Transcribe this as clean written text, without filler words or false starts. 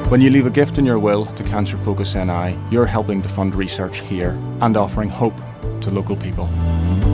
When you leave a gift in your will to Cancer Focus NI, you're helping to fund research here and offering hope to local people.